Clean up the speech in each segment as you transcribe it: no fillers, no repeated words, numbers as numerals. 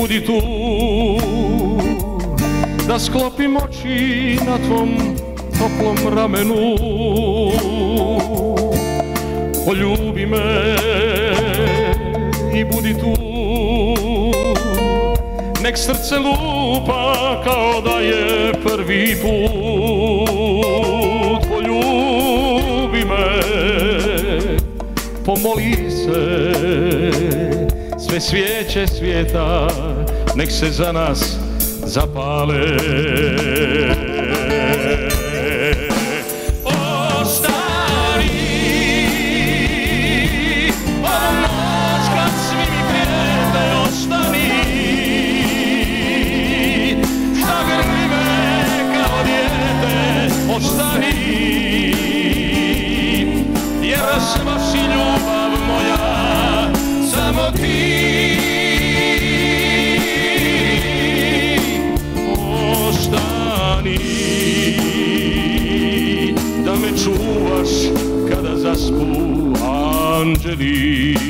budi tu, da sklopim oči na tvom toplom ramenu. Poljubi me i budi tu, nek srce lupa kao da je prvi put. Poljubi me, pomoli se, sve svijeće svijeta nek se za nas zapale. Spasi ljubav moja, samo ti. Ostani, da me čuvaš kada zaspu anđeli.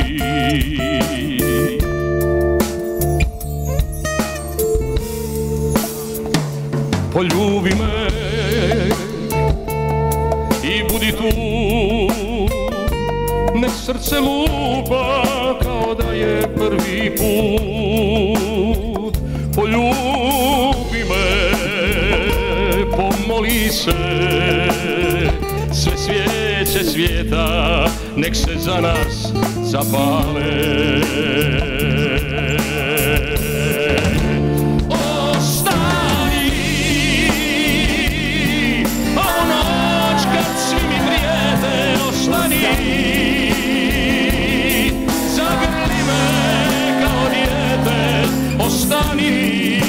Poljubi me i budi tu, nek srce lupa kao da je prvi put. Poljubi me, pomoli se, sve svijeće svijeta nek se za nas zapale. Ostani,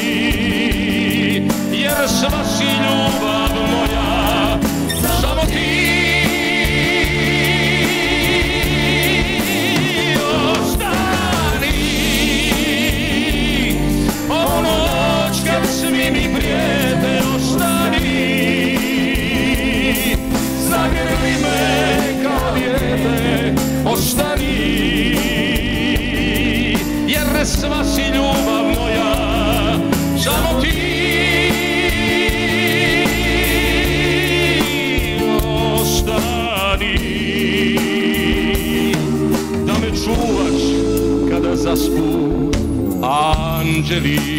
jer sva si ljubav moja, samo ti. Ostani, ovu noć kad svi mi prijete. Ostani, zagrli me kao dijete. Ostani, jer sva si ljubav moja, samo ti. Ostani, da me čuvaš kada zaspu anđeli.